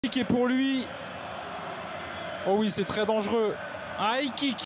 Et pour lui. Oh oui, c'est très dangereux. Un high kick.